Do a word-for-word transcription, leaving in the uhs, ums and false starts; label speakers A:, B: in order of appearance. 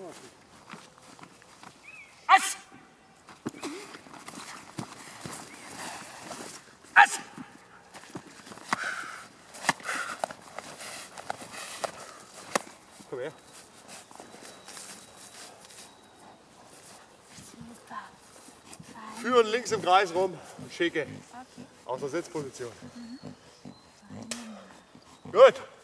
A: Ass! Ass! Komm her. Führen links im Kreis rum und schicke. Okay. Aus der Sitzposition. Mhm. Gut.